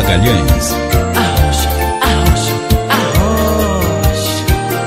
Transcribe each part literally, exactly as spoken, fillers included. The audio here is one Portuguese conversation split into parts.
Magalhães. Arrocha, arrocha, arrocha.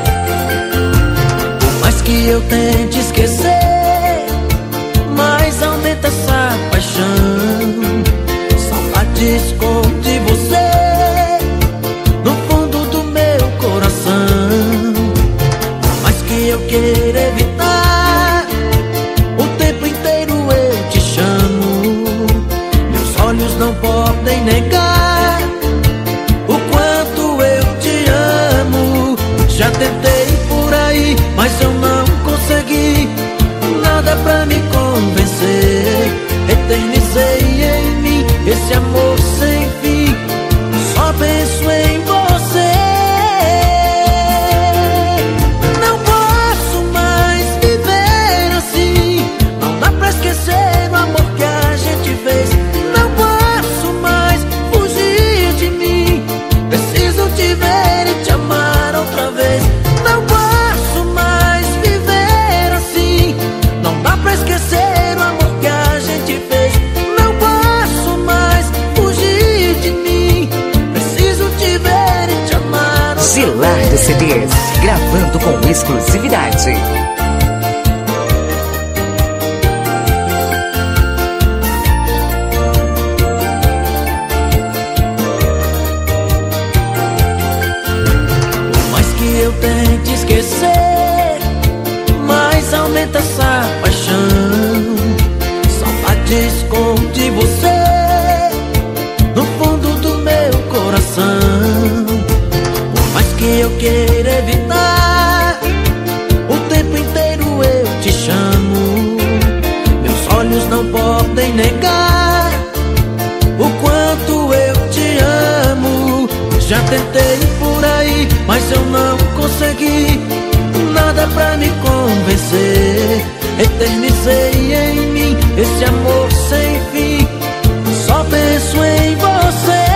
Por mais que eu tente esquecer, mais aumenta essa paixão. Saudade esconde você no fundo do meu coração. Por mais que eu queira evitar, o tempo inteiro eu te chamo. Meus olhos não podem negar o quanto eu te amo. Já tentei por aí, mas eu não consegui nada pra me convencer. Eternizei em mim esse amor sem fim, só penso em você. Não posso mais viver assim, não dá pra esquecer o amor que a gente fez. Não posso mais fugir de mim, preciso te ver e te amar outra vez. Não posso mais viver assim, não dá pra esquecer o amor que a gente fez. Não posso mais fugir de mim, preciso te ver e te amar outra Zilar do vez. C Ds, gravando com exclusividade. Por mais que eu tente esquecer, mais aumenta essa paixão. Saudade esconde você no fundo do meu coração. Por mais que eu queira evitar, o tempo inteiro eu te chamo. Meus olhos não podem negar o quanto eu te amo. Já tentei por aí, mas eu não consegui nada pra me convencer. Eternizei em mim esse amor sem fim, só penso em você.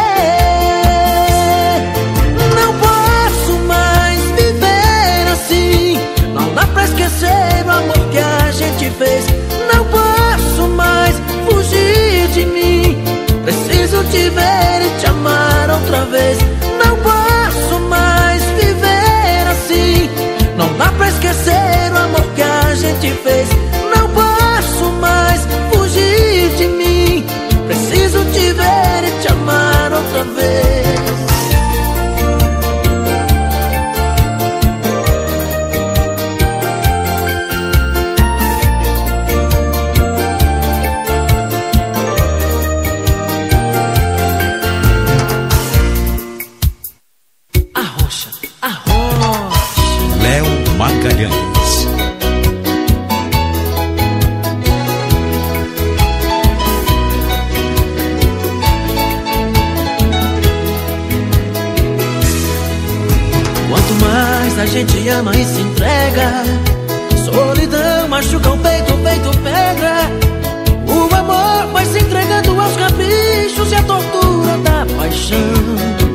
Não posso mais viver assim, não dá pra esquecer o amor que a gente fez. Não posso mais fugir de mim, preciso te ver e te amar outra vez. Não posso mais viver assim, não dá pra esquecer o amor que a gente fez. Não posso mais fugir de mim, preciso te ver e te amar outra vez. Arrocha, arrocha. Léo Magalhães. Quanto mais a gente ama e se entrega, solidão machuca o peito, o peito pega. O amor vai se entregando aos caprichos e a tortura da paixão.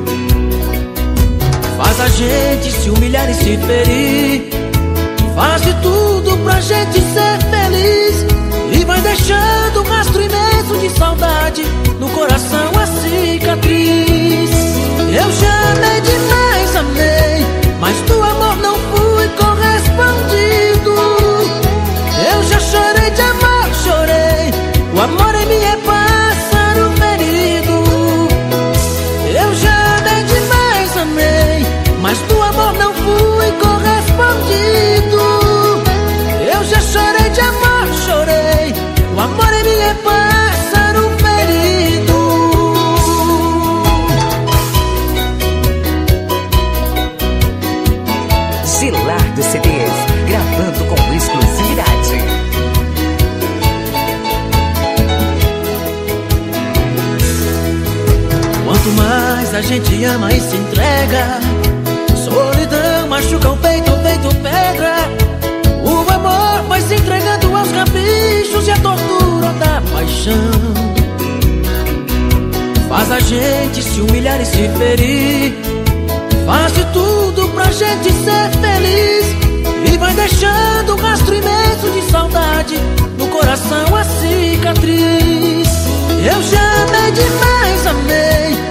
Faz a gente se humilhar e se ferir, faz de tudo pra gente ser feliz, e vai deixando um rastro imenso de saudade no coração, a cicatriz. Eu já amei demais, amei, mas do amor não fui correspondido. Eu já chorei de amor, chorei, o amor em mim é pássaro ferido. Eu já amei demais, amei, mas do amor não fui correspondido. Eu já chorei de amor, chorei, o amor em mim é pássaro ferido. Zilar do C Ds, gravando com exclusividade. Quanto mais a gente ama e se entrega, solidão machuca o peito, o peito pega. O amor vai se entregando aos caprichos e a tortura da paixão. Faz a gente se humilhar e se ferir, faz de tudo pra gente ser feliz, e vai deixando um rastro imenso de saudade no coração, a cicatriz. Eu já amei demais, amei,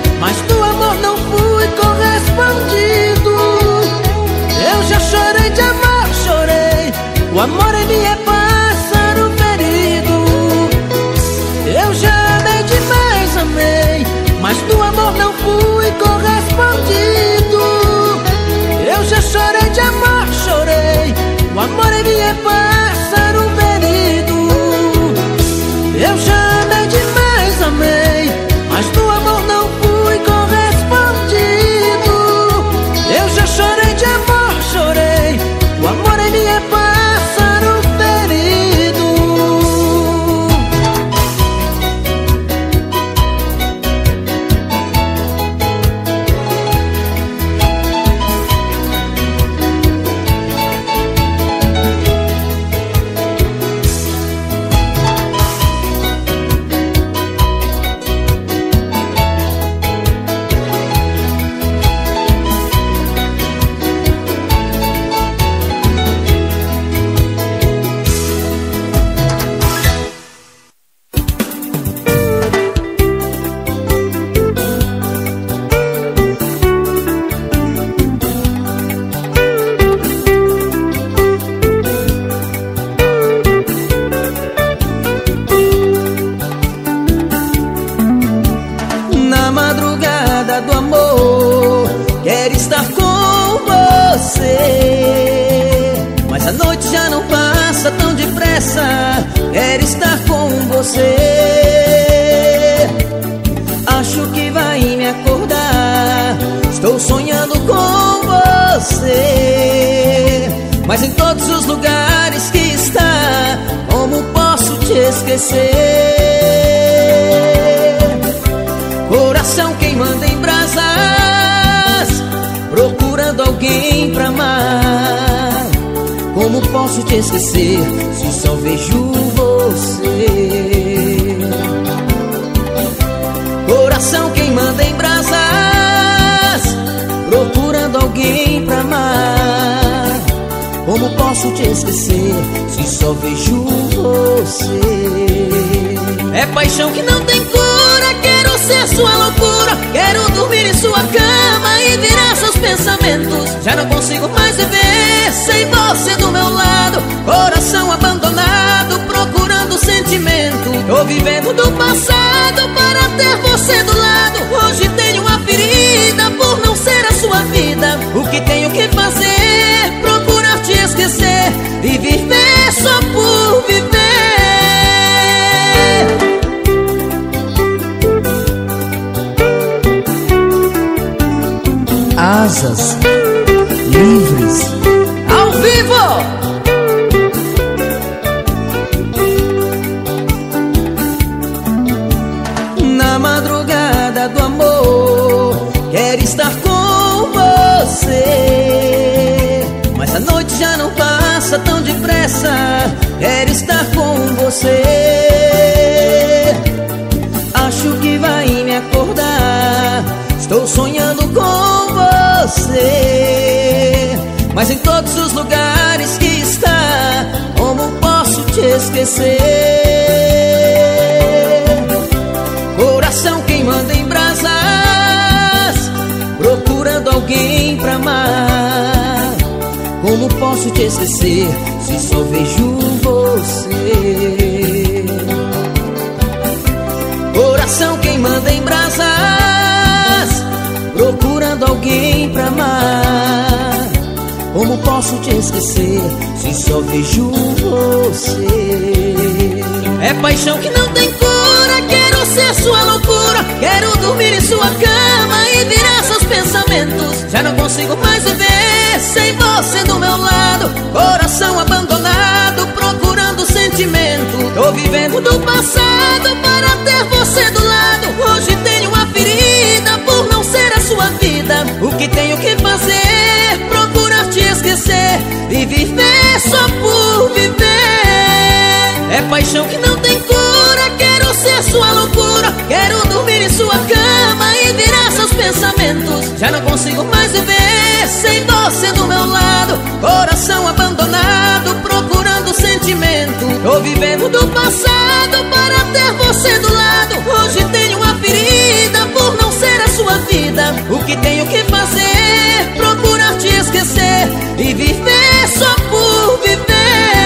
correspondido. Eu já chorei de amor, chorei. O amor em mim é pássaro ferido. Eu já amei demais, amei, mas do amor não fui correspondido. Eu já chorei de amor, chorei. O amor em mim é pássaro ferido. Eu já amei demais, amei, mas do amor não fui correspondido. Eu já chorei de amor, chorei. O amor em mim é pássaro ferido. Quero estar com você. Acho que vai me acordar. Estou sonhando com você. Mas em todos os lugares que está, como posso te esquecer? Coração queimando em brasas, procurando alguém pra amar. Como posso te esquecer se só vejo você? Coração queimando em brasas, procurando alguém pra amar. Como posso te esquecer se só vejo você? É paixão que não tem cura, quero ser sua loucura. Quero dormir em sua cama e virar seus pensamentos. Já não consigo mais viver sem você do meu lado. Coração abandonado, procurando sentimento. Tô vivendo do passado para ter você do lado. Hoje tenho uma ferida por não ser a sua vida. O que tenho que fazer? Procurar te esquecer e viver só por viver. Asas livres ao vivo. Na madrugada do amor, quero estar com você. Mas a noite já não passa tão depressa. Quero estar com você. Acho que vai me acordar. Estou sonhando com você. Mas em todos os lugares que está, como posso te esquecer? Coração queimando em brasas, procurando alguém pra amar. Como posso te esquecer se só vejo você? Coração queimando em brasas, procurando alguém pra amar. Como posso te esquecer se só vejo você? É paixão que não tem cura, quero ser sua loucura. Quero dormir em sua cama e virar seus pensamentos. Já não consigo mais viver sem você do meu lado. Coração abandonado, procurando sentimento. Tô vivendo do passado para ter você do lado. Hoje tenho uma ferida por não ser a sua vida. O que tenho que fazer? Procurar te esquecer e viver só por viver. É paixão que não tem cura, quero ser sua loucura. Quero dormir em sua cama e virar seus pensamentos. Já não consigo mais viver sem você do meu lado. Coração abandonado, procurando sentimento. Tô vivendo do passado para ter você do lado. Hoje tenho uma ferida por não ser a sua vida. O que tenho que fazer? E viver só por viver.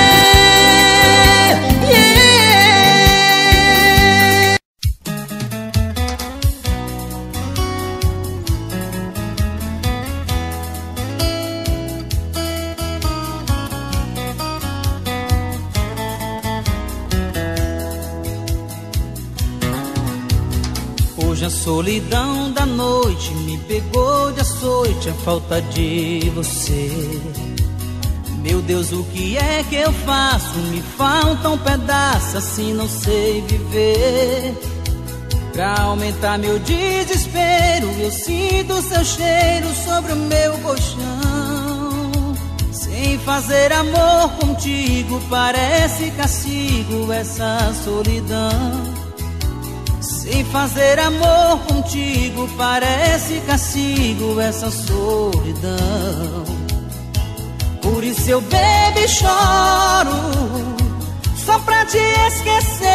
Hoje a solidão da noite me pegou de açoite, a falta de você. Meu Deus, o que é que eu faço? Me falta um pedaço, assim não sei viver. Pra aumentar meu desespero, eu sinto seu cheiro sobre o meu colchão. Sem fazer amor contigo, parece castigo essa solidão. Sem fazer amor contigo, parece castigo essa solidão. Por isso eu bebo e choro, só pra te esquecer.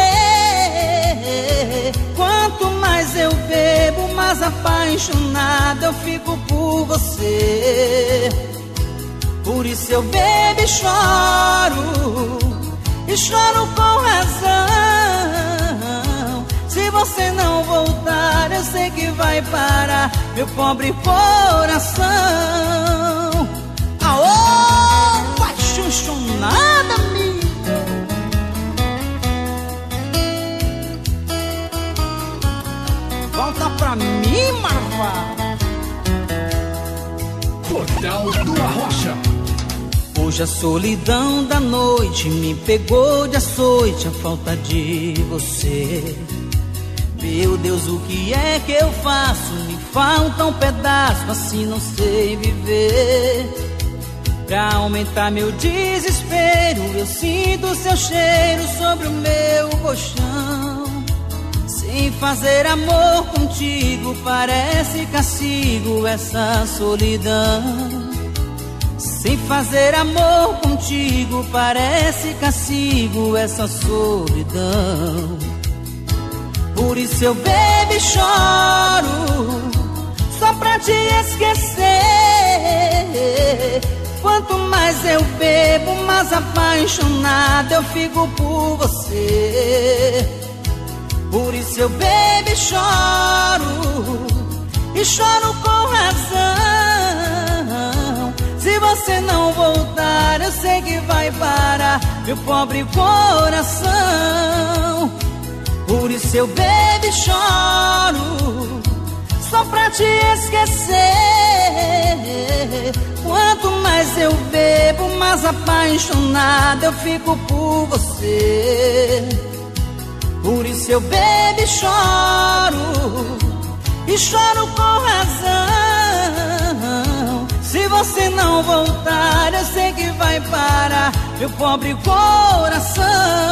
Quanto mais eu bebo, mais apaixonado eu fico por você. Por isso eu bebo e choro, e choro com razão. Se você não voltar, eu sei que vai parar meu pobre coração. Aô, apaixonada, amiga. Volta pra mim, marvada. Portal do Arrocha. Hoje a solidão da noite me pegou de açoite, a falta de você. Meu Deus, o que é que eu faço? Me falta um pedaço, assim não sei viver. Pra aumentar meu desespero, eu sinto seu cheiro sobre o meu colchão. Sem fazer amor contigo, parece castigo essa solidão. Sem fazer amor contigo, parece castigo essa solidão. Por isso eu bebo e choro, só pra te esquecer. Quanto mais eu bebo, mais apaixonado eu fico por você. Por isso eu bebo e choro, e choro com razão. Se você não voltar, eu sei que vai parar meu pobre coração. Por isso eu bebo e choro, só pra te esquecer. Quanto mais eu bebo, mais apaixonado eu fico por você. Por isso eu bebo e choro, e choro com razão. Se você não voltar, eu sei que vai parar meu pobre coração.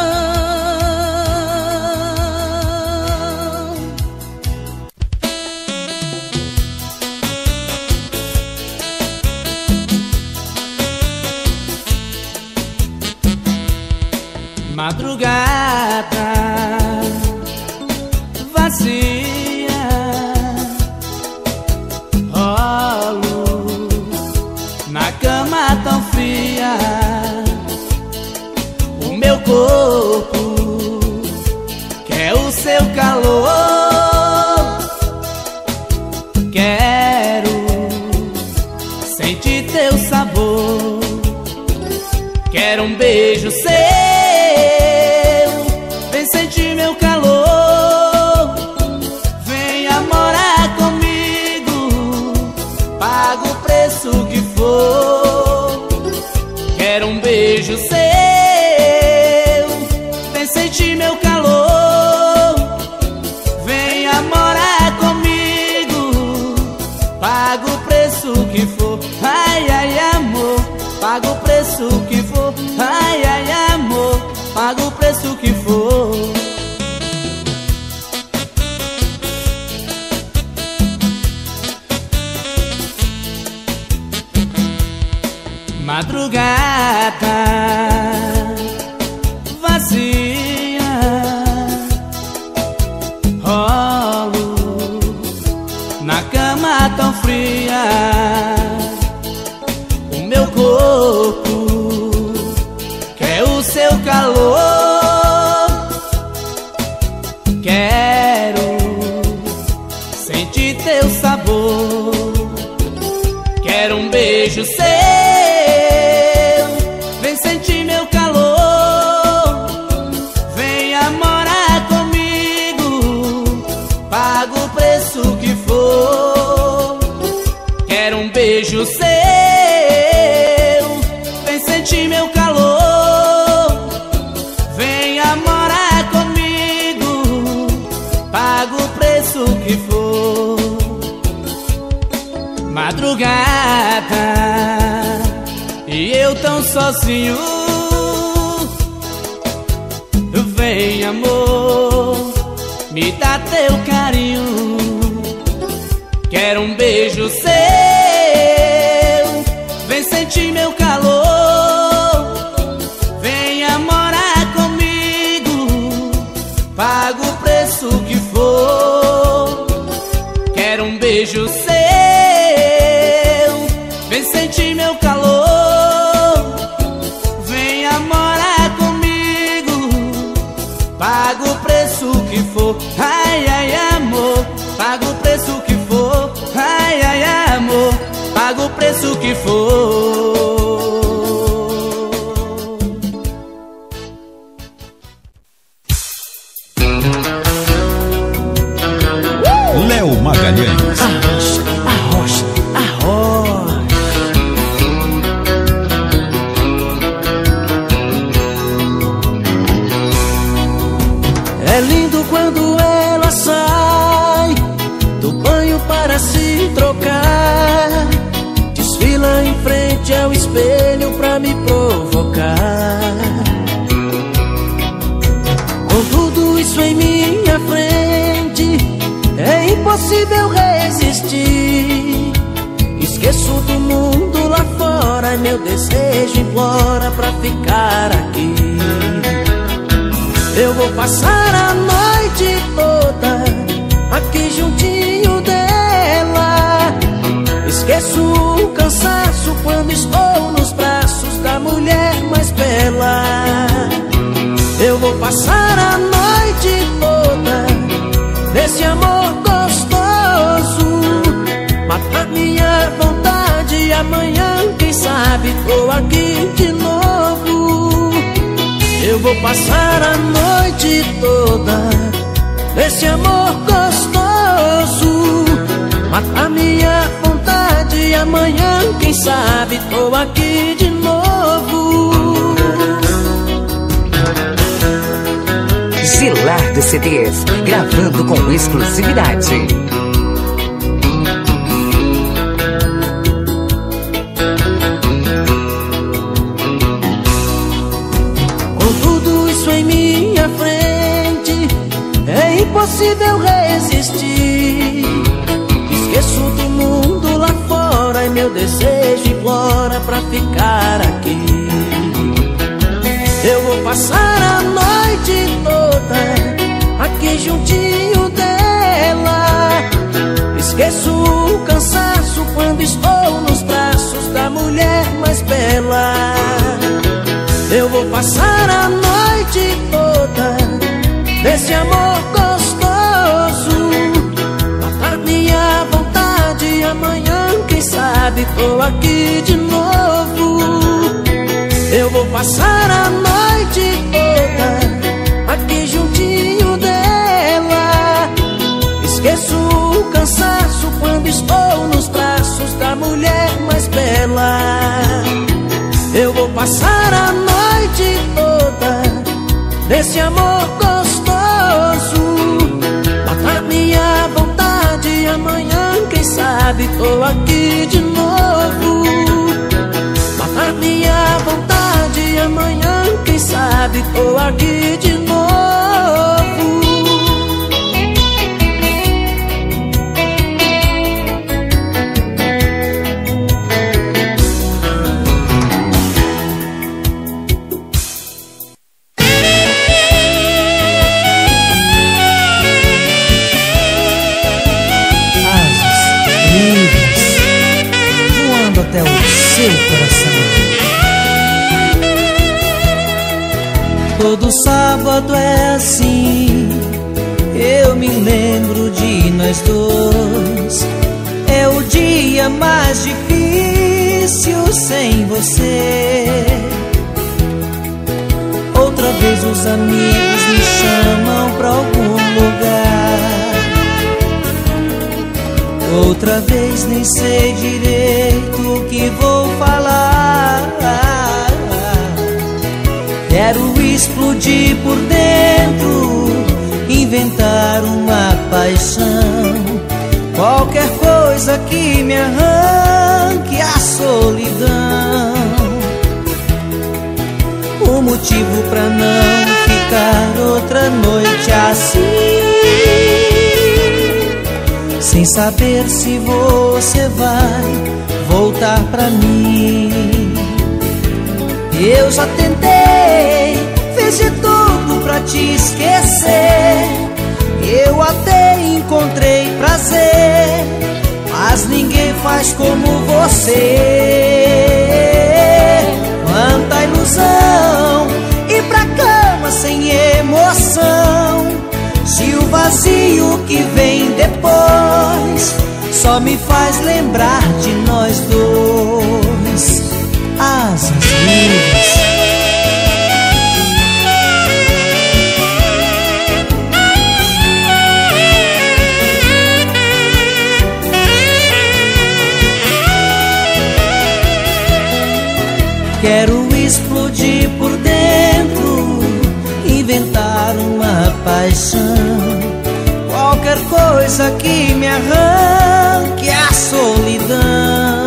Madrugada vazia, rolo na cama tão fria. O meu corpo quer o seu calor. Quero sentir teu sabor. Quero um beijo seu, vem sentir meu calor. Venha morar comigo, paga o preço que for. Quero um beijo seu, vem sentir meu calor. Venha morar comigo, paga o preço que for. Ai, ai, amor, paga o preço que for. Ai, ai, amor, paga o preço que for. Madrugada vazia, rolo na cama tão fria. O meu corpo sentir meu calor, venha morar comigo, paga o preço que for. Madrugada e eu tão sozinho, vem amor, me dá teu carinho. Quero um beijo seu, vem sentir meu calor, venha morar comigo, paga o preço que for. Quero um beijo seu, vem sentir meu calor, venha morar comigo, paga o preço que for. Ai, ai, amor, paga o preço que for. Ai, ai, amor, paga o preço que for. Léo Magalhães. Arrocha, arrocha, arrocha. É lindo quando ela sai do banho para se trocar, desfila em frente ao espelho pra me provocar. Com tudo isso em minha frente, é impossível resistir. Esqueço do mundo lá fora e meu desejo implora pra ficar aqui. Eu vou passar a noite toda aqui juntinho dela. Esqueço o cansaço quando estou nos braços da mulher mais bela. Eu vou passar a noite toda nesse amor gostoso, matar minha vontade e amanhã, quem sabe, tô aqui de novo. Eu vou passar a noite toda nesse amor gostoso, matar minha vontade e amanhã, quem sabe, tô aqui de novo. Gilardo C Ds, gravando com exclusividade. Com tudo isso em minha frente, é impossível resistir. Esqueço do mundo lá fora e meu desejo implora pra ficar aqui. Eu vou passar a noite toda aqui juntinho dela. Esqueço o cansaço quando estou nos braços da mulher mais bela. Eu vou passar a noite toda nesse amor gostoso, matar minha vontade e amanhã, quem sabe, tô aqui de novo. Eu vou passar a noite toda aqui juntinho dela. Esqueço o cansaço quando estou nos braços da mulher mais bela. Eu vou passar a noite toda nesse amor gostoso, matar minha vontade e amanhã, quem sabe, tô aqui de novo. Matar minha vontade e amanhã, quem sabe, tô aqui de novo. Até o seu coração. Todo sábado é assim, eu me lembro de nós dois. É o dia mais difícil sem você. Outra vez os amigos me chamam pra algum lugar. Outra vez nem sei direito o que vou falar. Quero explodir por dentro, inventar uma paixão, qualquer coisa que me arranque a solidão. O motivo pra não ficar outra noite assim, sem saber se você vai voltar pra mim. Eu já tentei, fiz de tudo pra te esquecer. Eu até encontrei prazer, mas ninguém faz como você. Quanta ilusão, ir pra cama sem emoção. Se o vazio que vem depois só me faz lembrar de nós dois. Asas livres. Quero explodir por dentro, inventar uma paixão, qualquer coisa que me arranque a solidão.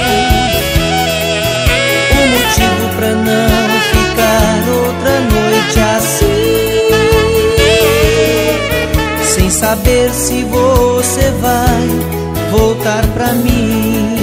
O motivo pra não ficar outra noite assim, sem saber se você vai voltar pra mim.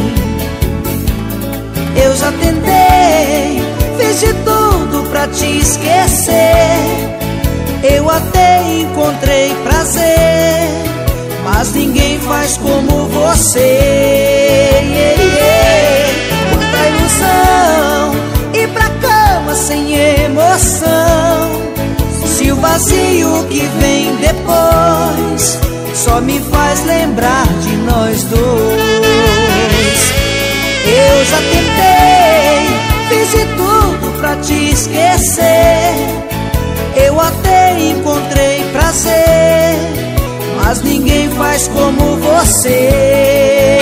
Eu já tentei, fiz de tudo pra te esquecer. Eu até encontrei prazer, mas ninguém faz como você. Quanta ilusão, ir pra cama sem emoção. Se o vazio que vem depois só me faz lembrar de nós dois. Eu já tentei, fiz de tudo pra te esquecer. Eu até encontrei prazer, mas ninguém faz como você.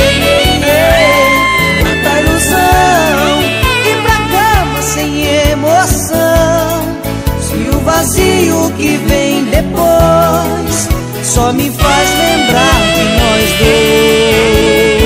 Quanta ilusão, ir pra cama sem emoção. Se o vazio que vem depois só me faz lembrar de nós dois.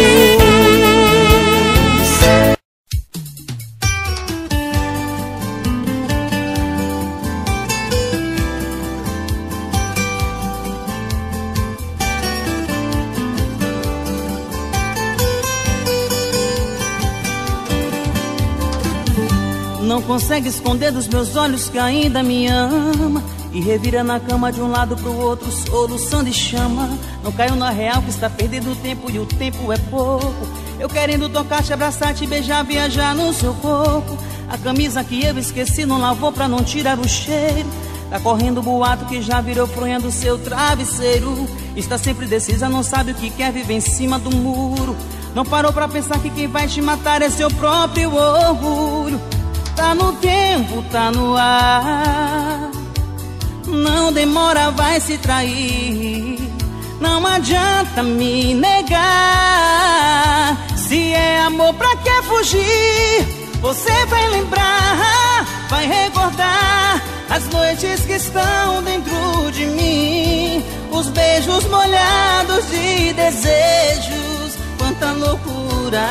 Não consegue esconder dos meus olhos que ainda me ama, e revira na cama de um lado pro outro, soluçando e chama. Não caiu na real que está perdendo tempo e o tempo é pouco. Eu querendo tocar, te abraçar, te beijar, viajar no seu corpo. A camisa que eu esqueci não lavou pra não tirar o cheiro. Tá correndo o boato que já virou fronha do seu travesseiro. Está sempre decisa, não sabe o que quer, viver em cima do muro. Não parou pra pensar que quem vai te matar é seu próprio orgulho. Tá no tempo, tá no ar, não demora, vai se trair. Não adianta me negar, se é amor pra que fugir? Você vai lembrar, vai recordar as noites que estão dentro de mim, os beijos molhados de desejos, quanta loucura.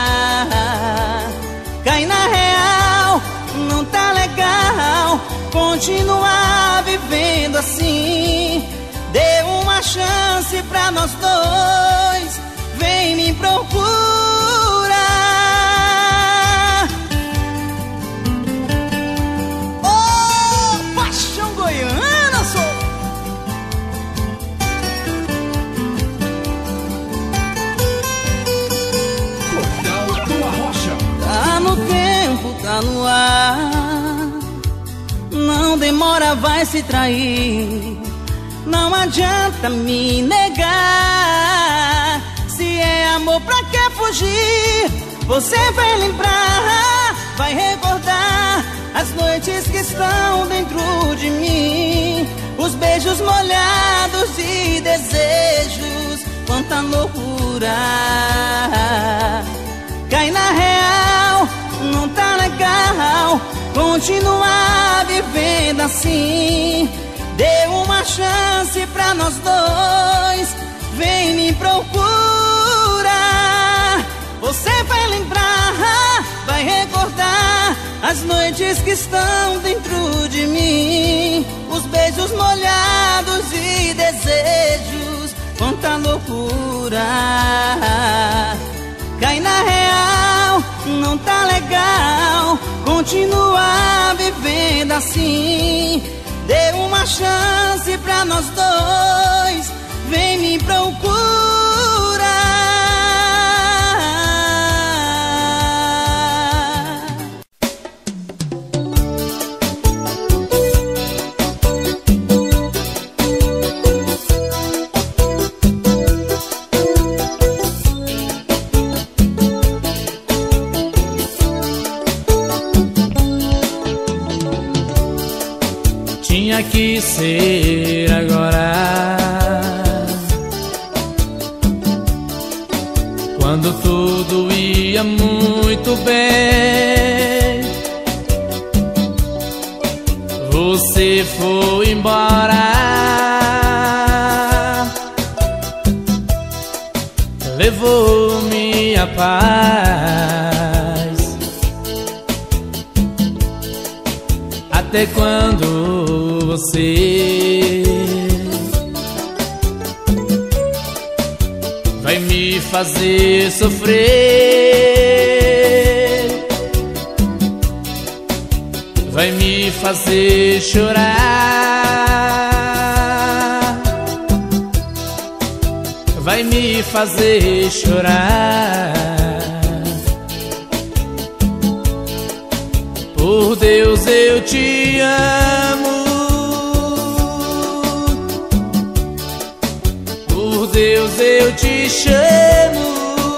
Cai na real, não tá legal continuar vivendo assim. Dê uma chance pra nós dois, vem me procurar. Oh, paixão goiana, sou. Tá no tempo, tá no ar, não demora, vai se trair. Não adianta me negar, se é amor pra que fugir? Você vai lembrar, vai recordar as noites que estão dentro de mim, os beijos molhados de desejos, quanta loucura. Cai na real, não tá legal continuar vivendo assim. Dê uma chance pra nós dois, vem me procurar. Você vai lembrar, vai recordar as noites que estão dentro de mim, os beijos molhados e desejos, quanta loucura. Cai na real, não tá legal continuar vivendo assim. Dê uma chance pra nós dois, vem me procurar. Tinha que ser agora, quando tudo ia muito bem. Você foi embora, levou minha paz. Até quando você vai me fazer sofrer, vai me fazer chorar, vai me fazer chorar. Por Deus eu te amo, por Deus eu te chamo,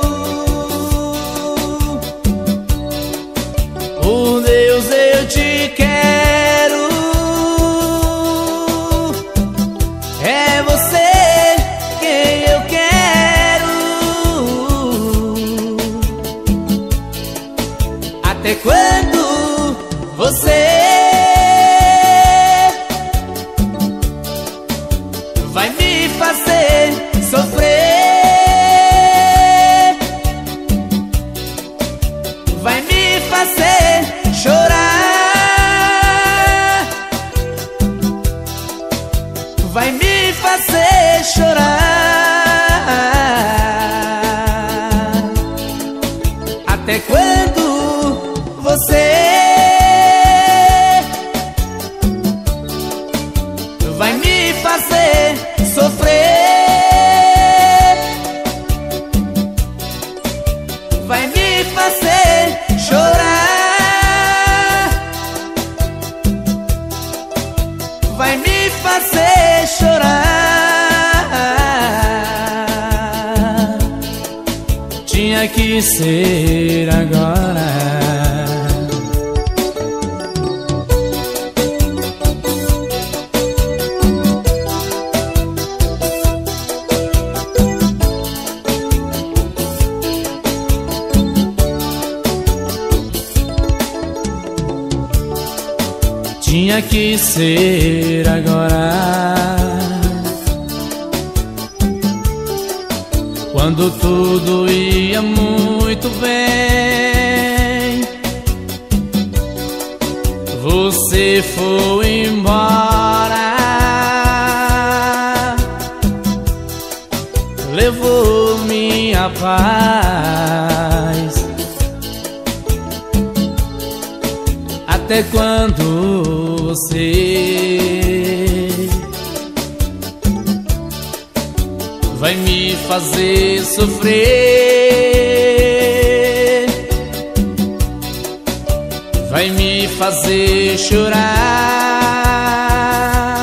por Deus eu te quero. É você quem eu quero. Até quando você vai me fazer sofrer, vai me fazer chorar, vai me fazer chorar. Até quando você vai me fazer sofrer, vai me fazer chorar, vai me fazer chorar. Tinha que ser agora. Tinha que ser agora, quando tudo ia muito bem. Você foi embora, levou minha paz. Até quando você vai me fazer sofrer, vai me fazer chorar,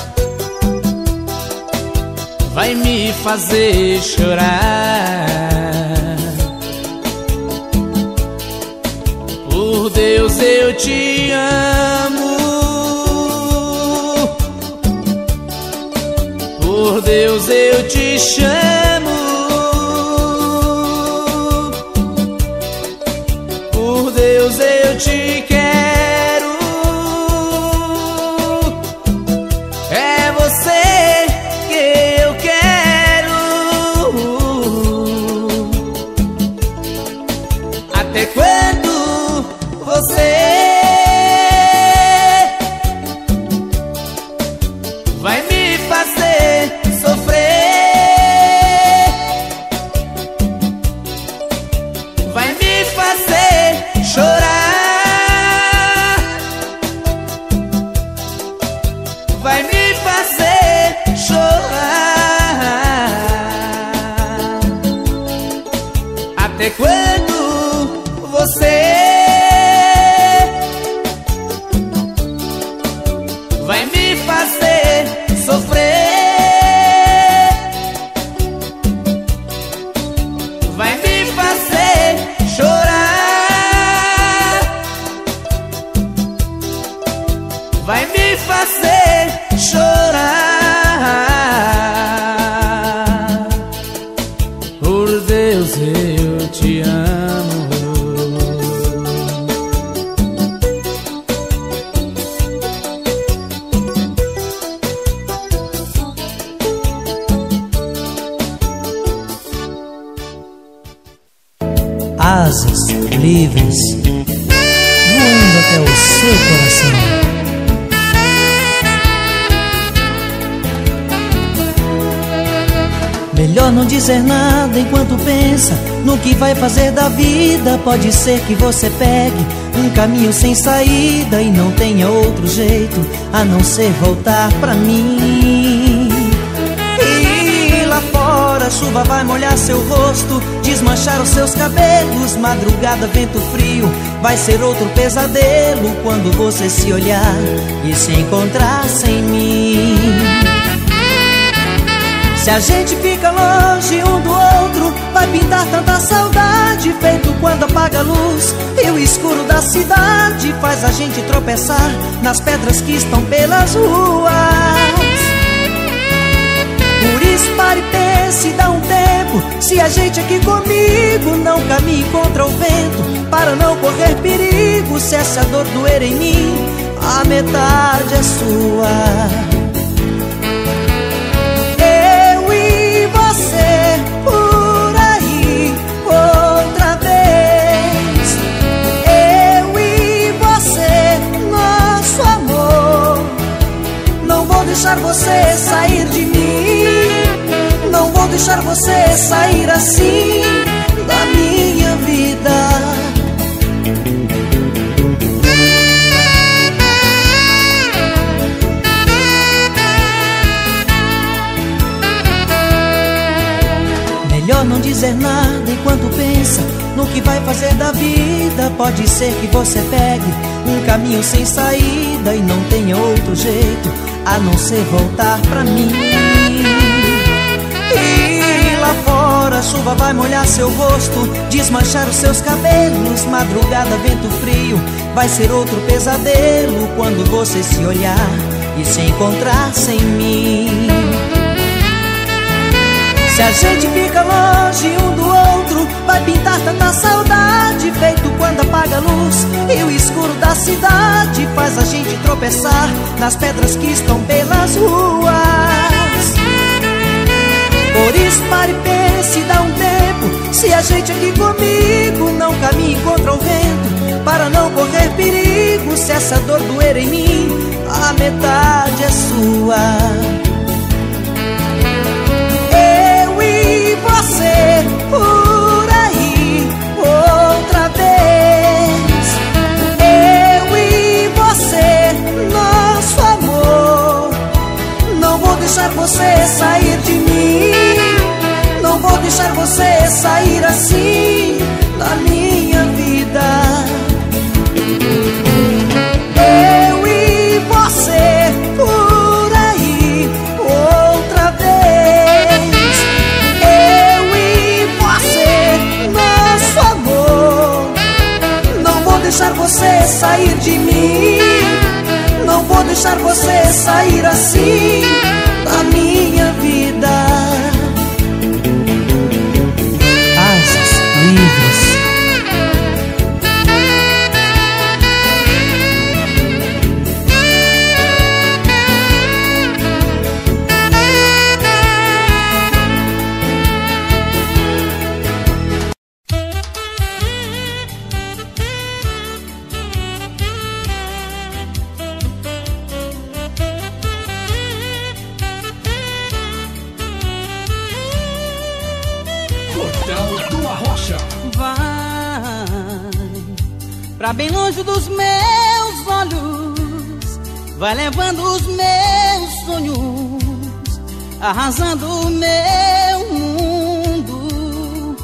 vai me fazer chorar. Por Deus eu te amo, por Deus eu te chamo, por Deus eu te quero. vai me fazer chorar. Por Deus, eu te amo. Asas livres, voando até o seu coração. Melhor não dizer nada enquanto pensa no que vai fazer da vida. Pode ser que você pegue um caminho sem saída e não tenha outro jeito a não ser voltar pra mim. E lá fora a chuva vai molhar seu rosto, desmanchar os seus cabelos. Madrugada, vento frio, vai ser outro pesadelo quando você se olhar e se encontrar sem mim. Se a gente fica longe um do outro, vai pintar tanta saudade, feito quando apaga a luz e o escuro da cidade faz a gente tropeçar nas pedras que estão pelas ruas. Por isso pare, pense, dá um tempo. Se a gente aqui comigo não caminhe contra o vento, para não correr perigo. Se essa dor doer em mim, a metade é sua. Por aí, outra vez, eu e você, nosso amor. Não vou deixar você sair de mim, não vou deixar você sair assim da minha vida. Melhor não dizer nada enquanto pensa no que vai fazer da vida. Pode ser que você pegue um caminho sem saída e não tenha outro jeito a não ser voltar pra mim. E lá fora a chuva vai molhar seu rosto, desmanchar os seus cabelos. Madrugada, vento frio, vai ser outro pesadelo quando você se olhar e se encontrar sem mim. Se a gente fica longe um do outro, vai pintar tanta saudade, feito quando apaga a luz e o escuro da cidade faz a gente tropeçar nas pedras que estão pelas ruas. Por isso pare, pense, dá um tempo. Se a gente aqui comigo não caminhe contra o vento, para não correr perigo. Se essa dor doer em mim, a metade é sua. Você por aí, outra vez, eu e você, nosso amor. Não vou deixar você sair de mim, não vou deixar você sair assim da minha vida. Eu e você por aí, outra vez, deixar você sair de mim, não vou deixar você sair assim da minha vida. Asas livres. Pra bem longe dos meus olhos, vai levando os meus sonhos, arrasando o meu mundo.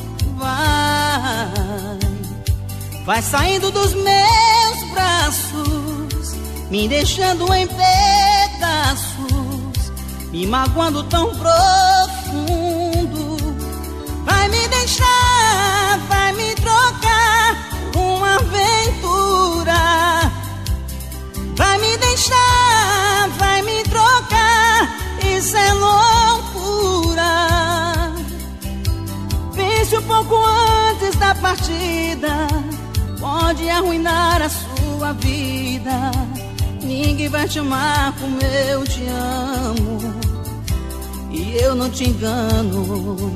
Vai, vai saindo dos meus braços, me deixando em pedaços, me magoando tão profundo. Vai me deixar, vai me trocar uma aventura, vai me deixar partida pode arruinar a sua vida. Ninguém vai te amar como eu te amo, e eu não te engano.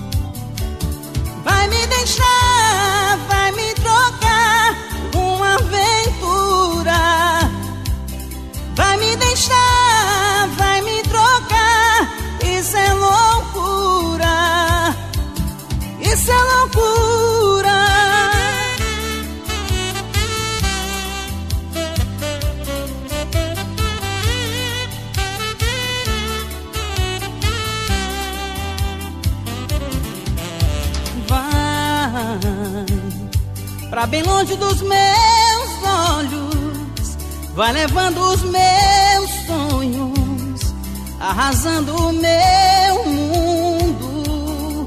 Vai me deixar, vai me trocar por uma aventura. Vai me deixar, vai me trocar. Isso é loucura, isso é loucura. Pra bem longe dos meus olhos, vai levando os meus sonhos, arrasando o meu mundo.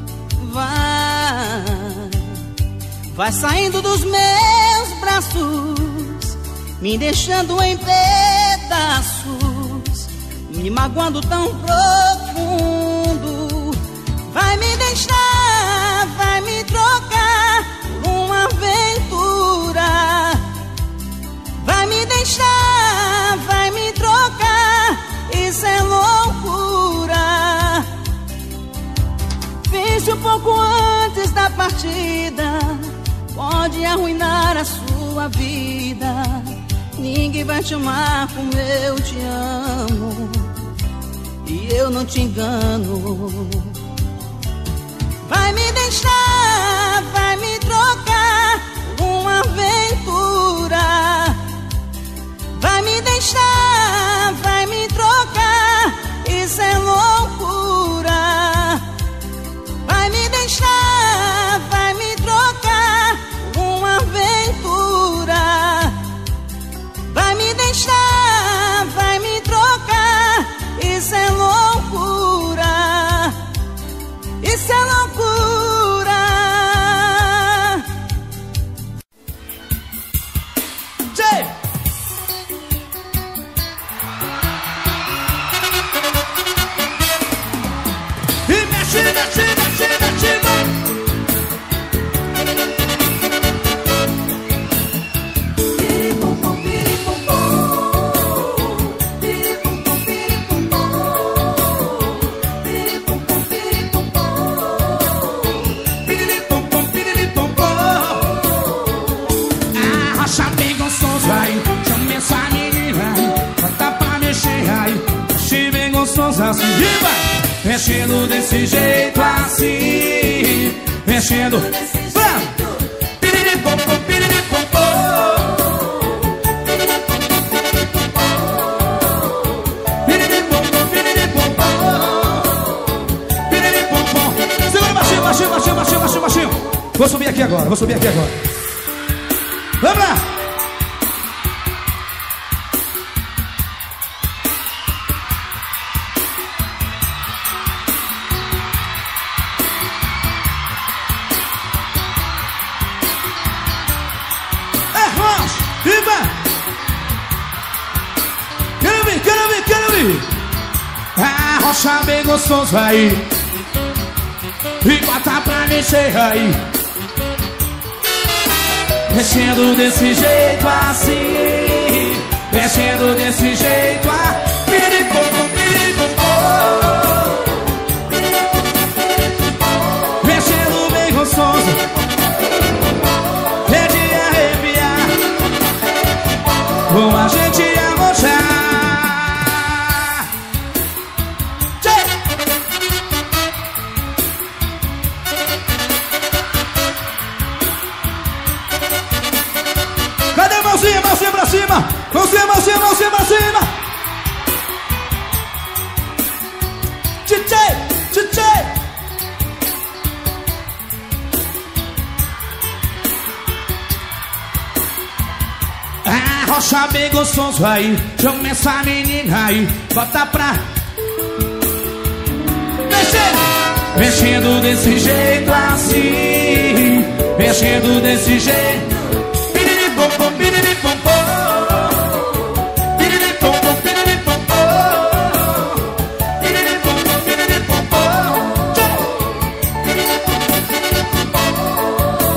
Vai, vai saindo dos meus braços, me deixando em pedaços, me magoando tão profundo. Vai me deixar, vai me trocar uma aventura. Vai me deixar, vai me trocar. Isso é loucura. Pense um pouco antes da partida, pode arruinar a sua vida. Ninguém vai te amar como eu te amo, e eu não te engano. Vai me deixar, vai me trocar uma aventura. Vai me deixar, vai me trocar. Isso é loucura. Vai me deixar, vai me trocar uma aventura. Vai me deixar, vai me trocar. Isso é loucura, isso é loucura. Tchê! E mexe, mexe, mexe, mexe, assim, mexendo desse jeito assim, mexendo desse jeito. Piriripopo, piriripopo. Piriripopo, piriripopo. Piriripopo. Segura baixinho, baixinho, baixinho, baixinho, baixinho, baixinho. Vou subir aqui agora, vou subir aqui agora. Vamos lá. Arrocha bem gostoso aí e bota pra mexer aí, mexendo desse jeito assim, mexendo desse jeito assim. Piriripopo, piriripopo. Mexendo bem gostoso, é de arrepiar, com a gente arrochar. Mãozinha, mãozinha pra cima. Mãozinha, mãozinha, mãozinha pra cima. Tchê, tchê. Arrocha bem gostoso aí, chama essa menina aí, bota pra mexendo, mexendo desse jeito assim, mexendo desse jeito. Piriripopo, piriripopo. Piriripopo, piriripopo. Piriripopo, piriripopo.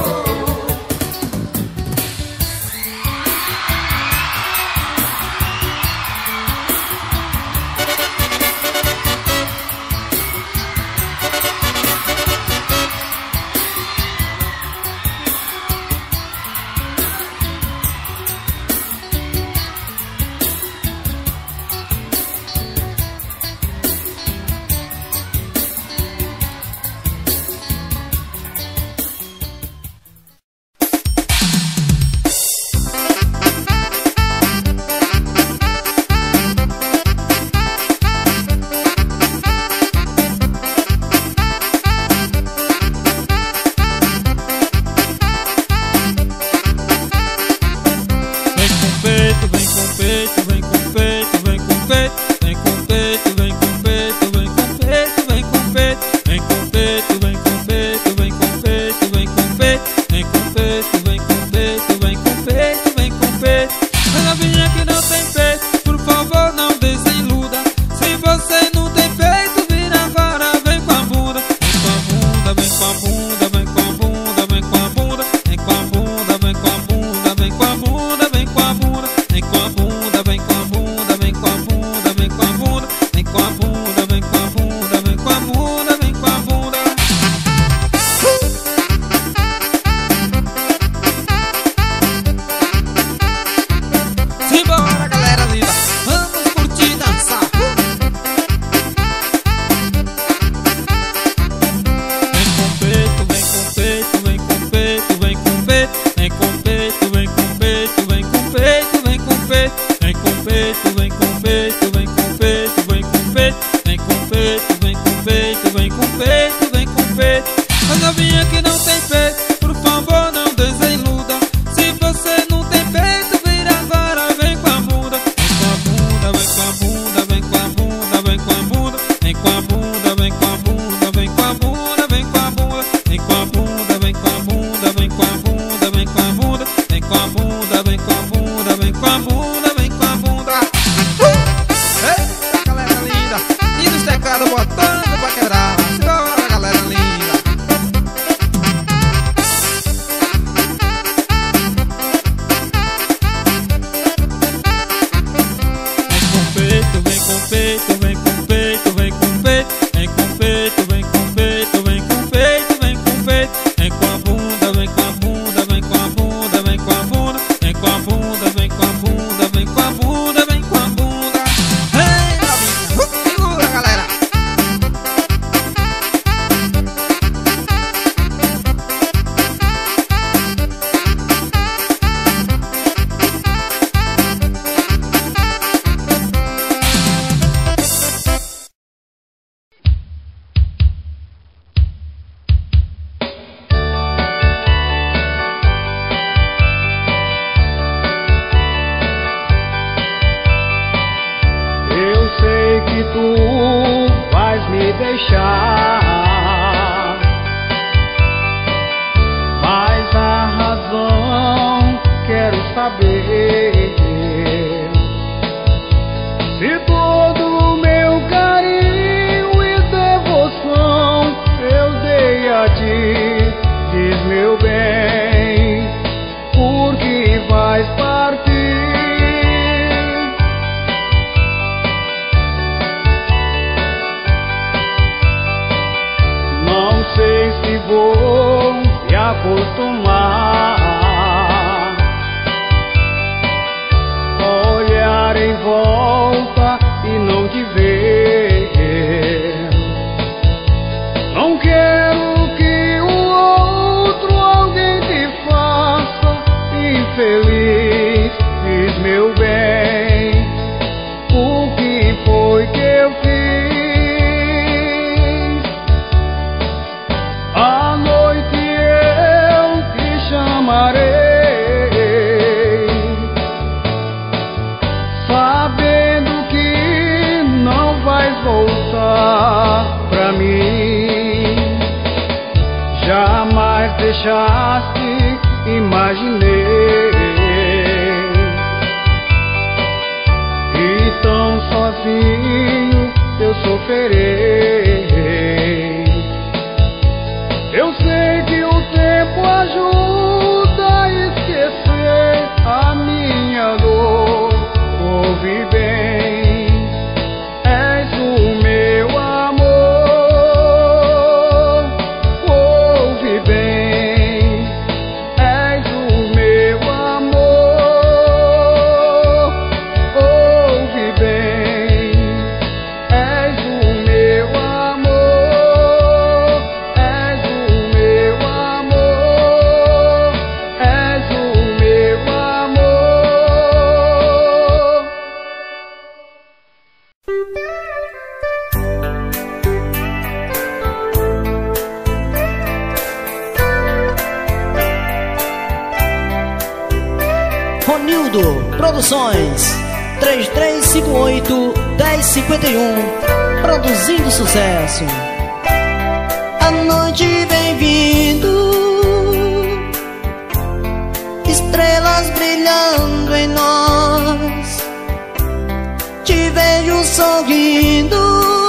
peito, vem com peito, vem com peito, vem com peito, vem com peito, vem com peito, vem com peito, vem com peito, vem com peito, vem com peito, vem com peito, vem com peito, vem com peito, vem com peito, vem com peito, vem com peito. A novinha que não tem peito, por favor não desiluda. Se você não tem peito, vira agora, vem com a bunda, vem com a bunda, vem com a bunda, vem com a bunda, vem com a bunda, vem com a bunda, vem com a bunda, vem com a bunda, vem com a bunda, vem com a bunda, vem com a bunda, vem com a bunda, vem com a bunda, vem com a bunda, vem com a bunda, vem com a bunda, vem com a bunda. Simbora, galera linda, vamos curtir e dançar. Vem com peito, vem com peito, vem com peito, vem com peito, vem com peito, vem com peito, vem com peito, vem com peito, vem com peito, vem com peito, vem com peito, vem com peito, vem com peito, vem com peito, vem com peito, vem com peito. A novinha que não tem peito, por favor não desiluda. Se você não tem peito, vira agora, vem com a bunda, vem com a bunda, vem com a bunda, vem com a bunda, vem com a bunda, vem com a bunda, vem com a bunda, vem com a bunda, vem com a bunda, vem com a bunda, vem com a bunda, vem com a bunda, vem com a bunda, vem com a bunda, vem com a bunda, vem com a bunda, vem com a bunda. Eita, galera linda, e nos teclados botando pra quebrar. Bora, galera linda. Vem com peito, vem com peito, vem com peito, vem com peito, vem com peito, vem com peito, vem com peito, vem com a bunda, vem com a bunda, vem com a bunda, vem com a bunda, vem com a bunda, vem com a bunda, vem com a bunda, vem com a bunda. Ei, novinha, segura, galera. Eu sei que tu vais me deixar, mas a razão quero saber. Se todo o meu carinho e devoção eu dei a ti, diz meu bem, por que vais partir? Não sei se vou me acostumar, olhar em volta e não te ver. Não quero que o outro alguém te faça infeliz, diz meu bem, o que foi que eu fiz? À noite eu te chamarei, saber Produções três três cinco oito, um zero cinco um, produzindo sucesso. A noite vem vindo, estrelas brilhando em nós. Te vejo sorrindo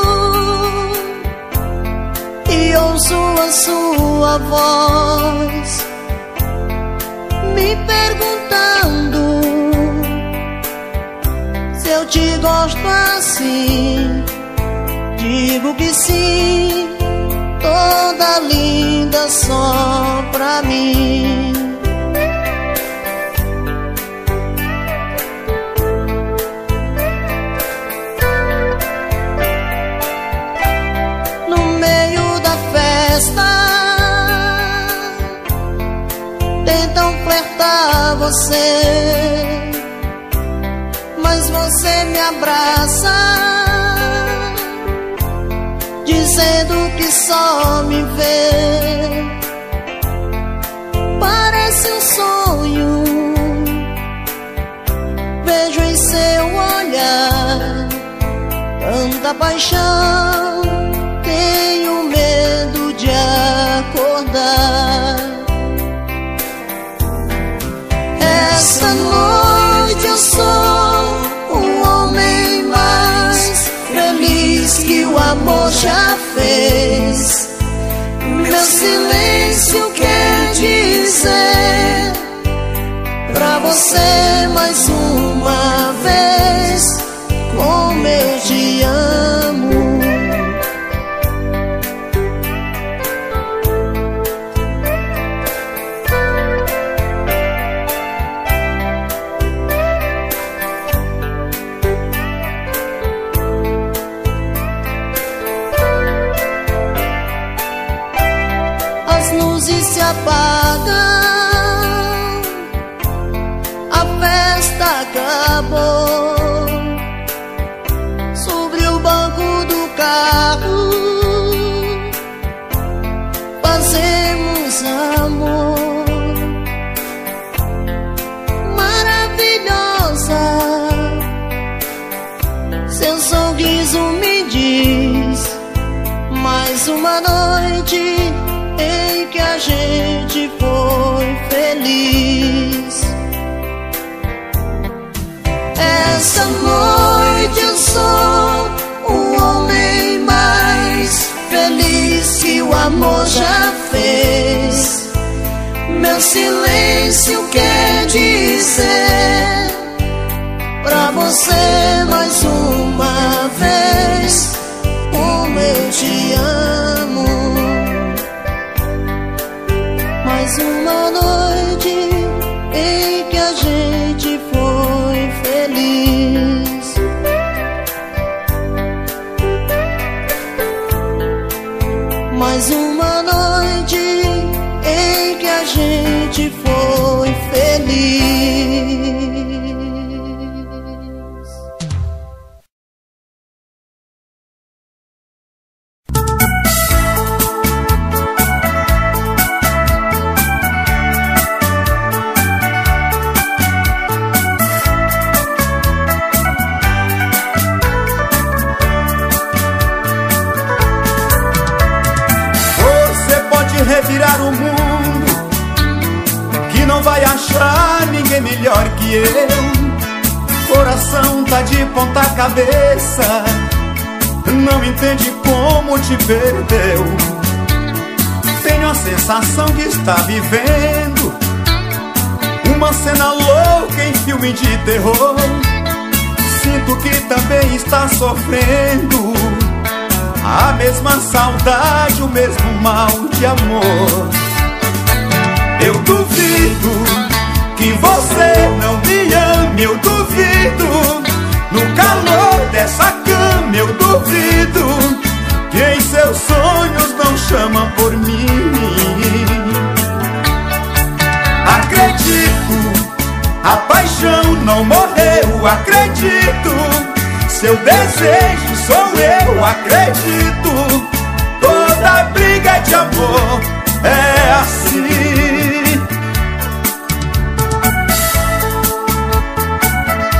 e ouço a sua voz, me perguntando se eu te gosto assim. Digo que sim, toda linda só pra mim. No meio da festa tentam flertar você, mas você me abraça, dizendo que só me vê. Parece um sonho, vejo em seu olhar tanta paixão, tenho medo de acordar. Esta noite eu sou o homem mais feliz que o amor já fez. Meu silêncio quer dizer pra você mais uma vez como eu te amo. Se apagam, a festa acabou. Sobre o banco do carro fazemos amor. Maravilhosa, seu sorriso me diz mais uma noite em que a gente foi feliz. Essa noite eu sou o homem mais feliz que o amor já fez. Meu silêncio quer dizer pra você mais uma vez como eu te amo. Mais uma noite em que a gente foi feliz. Mais uma noite em que a gente foi feliz. Revirar o mundo, que não vai achar ninguém melhor que eu. Coração tá de ponta cabeça, não entende como te perdeu. Tenho a sensação que está vivendo uma cena louca em filme de terror. Sinto que também está sofrendo a mesma saudade, o mesmo mal de amor. Eu duvido que você não me ame, eu duvido. No calor dessa cama eu duvido que em seus sonhos não chama por mim. Acredito, a paixão não morreu, acredito. Seu desejo sou eu, acredito. Toda briga de amor é assim.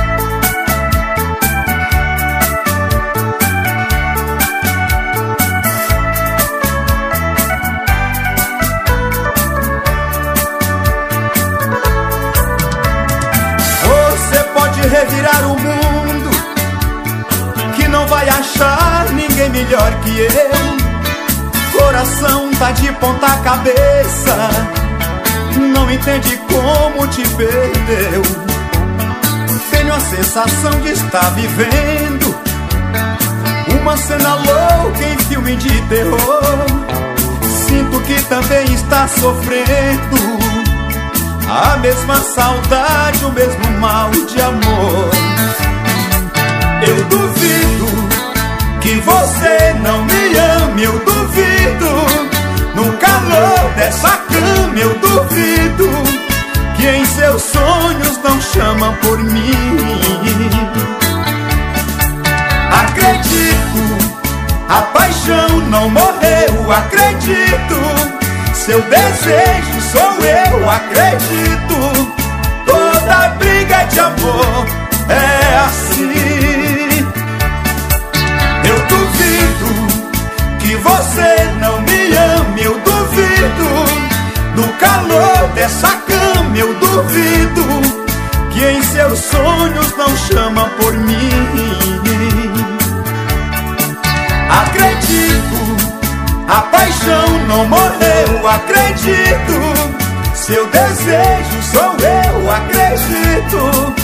virar o mundo, que não vai achar ninguém melhor que eu. Coração tá de ponta cabeça, não entende como te perdeu. Tenho a sensação de estar vivendo uma cena louca em filme de terror. Sinto que também está sofrendo a mesma saudade, o mesmo mal de amor. Eu duvido que você não me ame, eu duvido. No calor dessa cama eu duvido que em seus sonhos não chama por mim. Acredito, a paixão não morreu, acredito. Seu desejo sou eu, acredito. Toda briga de amor é assim. Eu duvido que você não me ame, eu duvido. No calor dessa cama eu duvido que em seus sonhos não chama por mim. Acredito, a paixão não morreu, acredito. Seu desejo sou eu, acredito.